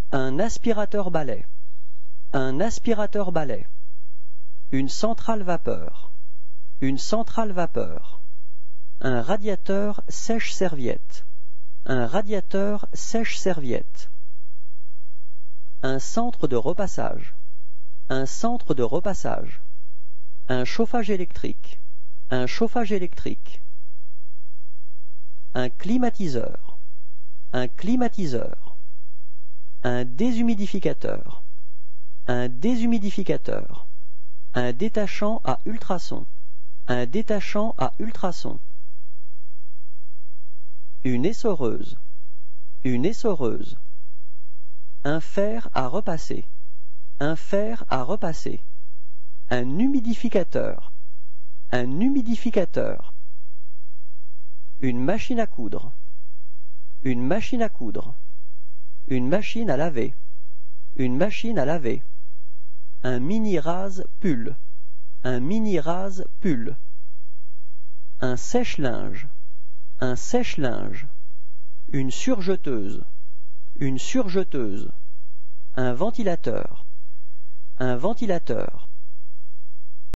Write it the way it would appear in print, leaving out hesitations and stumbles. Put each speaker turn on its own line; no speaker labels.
Un aspirateur-balai. Un aspirateur-balai. Une centrale vapeur. Une centrale vapeur. Un radiateur sèche-serviette. Un radiateur sèche-serviette. Un centre de repassage. Un centre de repassage. Un chauffage électrique. Un chauffage électrique. Un climatiseur. Un climatiseur. Un déshumidificateur. Un déshumidificateur. Un détachant à ultrasons. Un détachant à ultrasons. Une essoreuse. Une essoreuse. Un fer à repasser. Un fer à repasser. Un humidificateur. Un humidificateur. Une machine à coudre. Une machine à coudre. Une machine à laver. Une machine à laver. Un mini-rase pull. Un mini-rase pull. Un sèche-linge. Un sèche-linge. Une surjeteuse. Une surjeteuse. Un ventilateur. Un ventilateur.